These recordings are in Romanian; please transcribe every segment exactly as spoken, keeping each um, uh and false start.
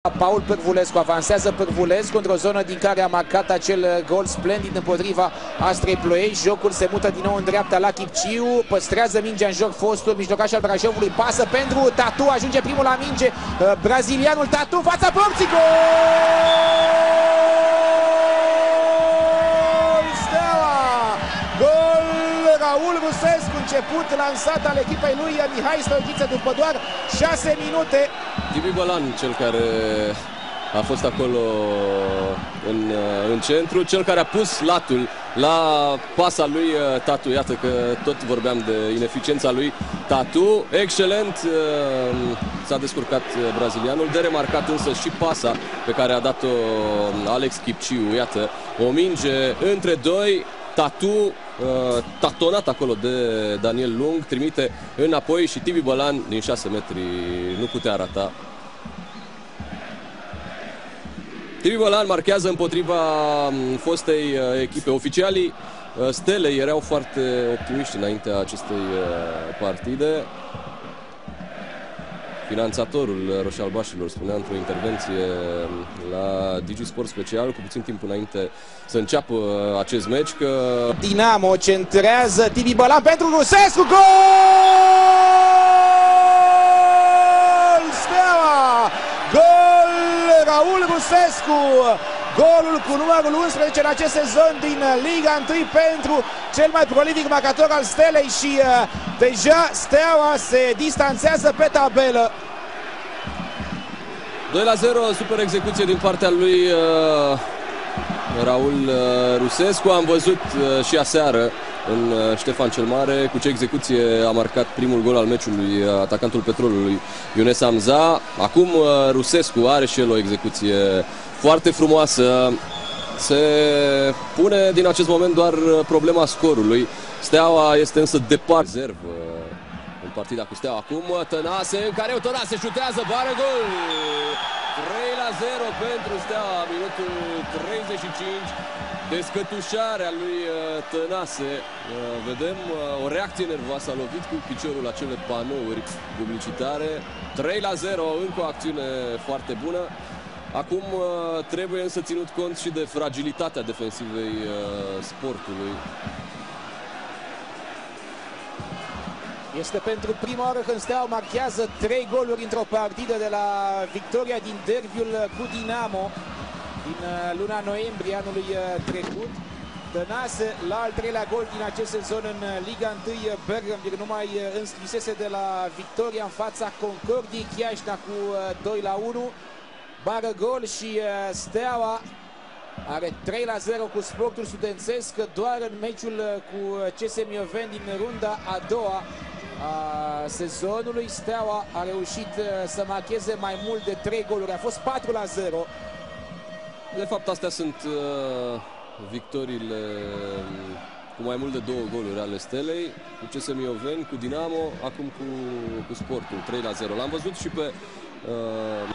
Paul Pârvulescu, avansează Pârvulescu într-o zonă din care a marcat acel gol splendid împotriva Astrei Ploiești. Jocul se mută din nou în dreapta la Chipciu, păstrează mingea în joc fostul mijlocaș al Brașovului, pasă pentru Tatu, ajunge primul la minge, brazilianul Tatu, fața porții, gol! Steaua! Gol! Raul Rusescu, început lansat al echipei lui Mihai Stoichiță după doar șase minute. Tibi Bălan, cel care a fost acolo în, în centru, cel care a pus latul la pasa lui Tatu. Iată că tot vorbeam de ineficiența lui Tatu. Excelent s-a descurcat brazilianul, de remarcat însă și pasa pe care a dat-o Alex Chipciu. Iată, o minge între doi, Tatu tatonat acolo de Daniel Lung, trimite înapoi și Tibi Bălan din șase metri nu putea rata. Tibi Bălan marchează împotriva fostei echipe. Oficialii Stelei erau foarte optimiști înaintea acestei partide. Finanțatorul roșalbașilor spunea într-o intervenție la Digi Sport Special cu puțin timp înainte să înceapă acest meci că Dinamo centrează, Tibi Bălan pentru Rusescu, gol! Steaua! Gol! Raul Rusescu! Golul cu numărul unsprezece în acest sezon din Liga unu pentru cel mai prolific marcator al Stelei și uh, deja Steaua se distanțează pe tabelă. doi la zero, super execuție din partea lui uh, Raul uh, Rusescu. Am văzut uh, și aseară în uh, Ștefan cel Mare cu ce execuție a marcat primul gol al meciului uh, atacantul Petrolului Younes Hamza. Acum uh, Rusescu are și el o execuție foarte frumoasă. Se pune din acest moment doar problema scorului. Steaua este însă departe. Rezervă în partida cu Steaua. Acum Tănase, în care Tănase șutează, bare gol! trei la zero pentru Steaua, minutul treizeci și cinci. Descătușarea lui Tănase. Vedem o reacție nervoasă, a lovit cu piciorul acele panouri publicitare. trei la zero, încă o acțiune foarte bună. Acum trebuie însă ținut cont și de fragilitatea defensivei Sportului. Este pentru prima oară când Steaua marchează trei goluri într-o partidă de la victoria din derbiul cu Dinamo din luna noiembrie anului trecut. Tănase la al treilea gol din acest sezon în Liga unu. Bergambir nu mai înscrisese de la victoria în fața Concordiei Chiajna cu doi la unu. Bară gol și Steaua are trei la zero cu Sportul Studențesc. Doar în meciul cu C S Mioveni din runda a doua a sezonului Steaua a reușit să marcheze mai mult de trei goluri. A fost patru la zero. De fapt, astea sunt uh, victoriile cu mai mult de două goluri ale Stelei, cu C S Mioveni, cu Dinamo, acum cu, cu Sportul, trei la zero. L-am văzut și pe uh...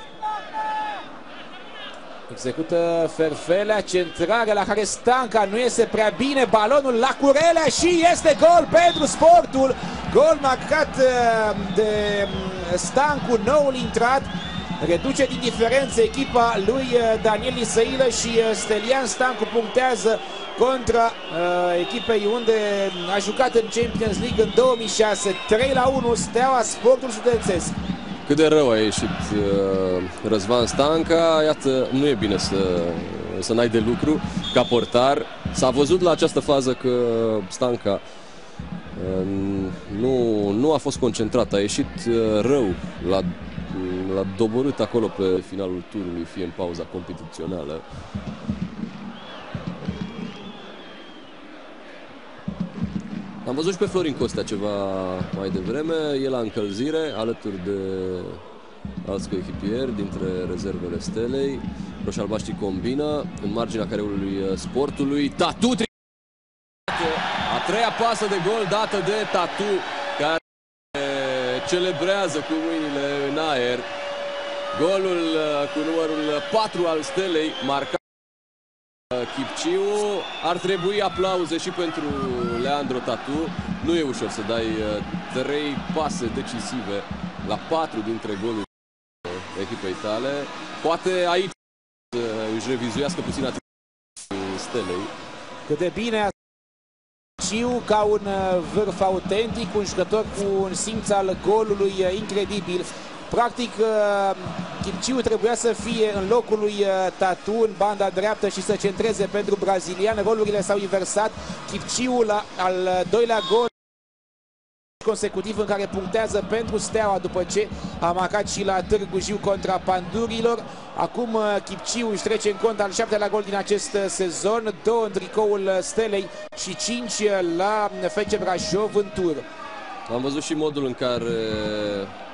execută Ferfelea, centrarea la care Stanca nu iese prea bine, balonul la Curelea și este gol pentru Sportul. Gol marcat de Stancu, noul intrat. Reduce din diferență echipa lui Daniel Isăilă și Stelian Stancu punctează contra uh, echipei unde a jucat în Champions League în două mii șase. trei la unu, Steaua, Sportul Studențesc. Cât de rău a ieșit uh, Răzvan Stanca. Iată, nu e bine să, să n-ai de lucru ca portar. S-a văzut la această fază că Stanca uh, nu, nu a fost concentrat. A ieșit uh, rău, l-a, l-a doborât acolo pe finalul turului, fie în pauza competițională. Am văzut și pe Florin Costea ceva mai devreme, el la încălzire, alături de alți coechipieri dintre rezervele Stelei. Roșalbaștii combină în marginea careului Sportului. Tatu! A treia pasă de gol dată de Tatu, care celebrează cu mâinile în aer. Golul cu numărul patru al Stelei, marcat Chipciu. Ar trebui aplauze și pentru Leandro Tatu. Nu e ușor să dai trei pase decisive la patru dintre goluri echipei tale. Poate aici își revizuiască puțin atitudinea Stelei. Cât de bine a Ciu ca un vârf autentic, un jucător cu un simț al golului incredibil. Practic, Kipciu trebuia să fie în locul lui Tatu în banda dreaptă și să centreze pentru brazilian. Rolurile s-au inversat. Kipciu la al doilea gol consecutiv în care punctează pentru Steaua după ce a marcat și la Târgu Jiu contra Pandurilor. Acum Kipciu își trece în cont al șaptelea gol din acest sezon, două în tricoul Stelei și cinci la F C Brașov în tur. Am văzut și modul în care